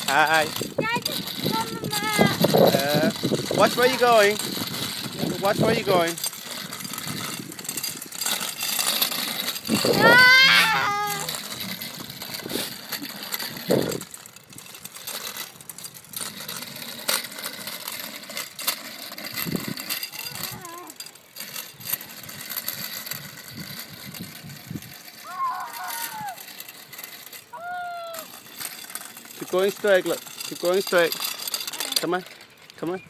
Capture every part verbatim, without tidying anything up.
Hi. Uh, watch where you're going. Watch where you're going. Keep going straight, look. Keep going straight. Come on. Come on.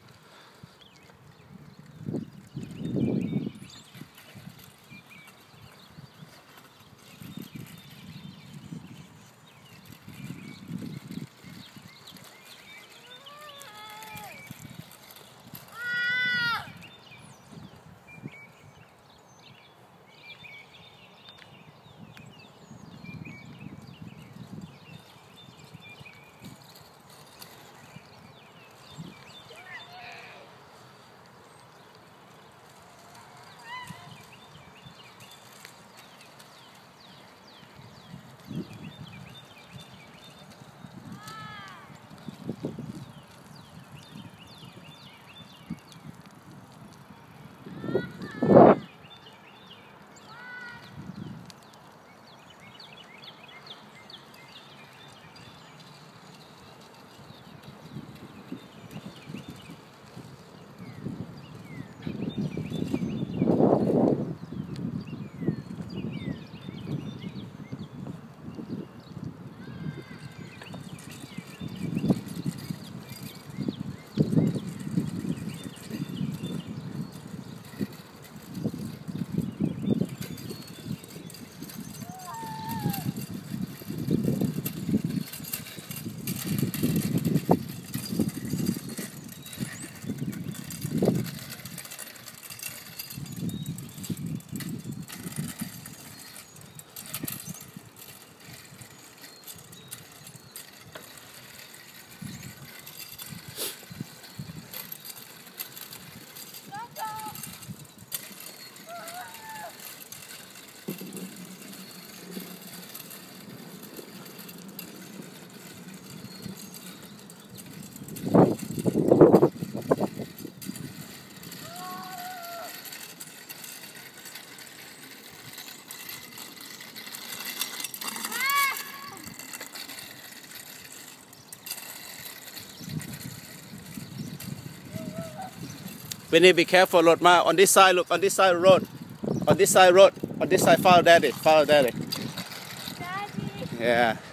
Britty, be careful, road ma. On this side, look, on this side road. On this side road. On this side, follow daddy. Follow daddy. Daddy. Yeah.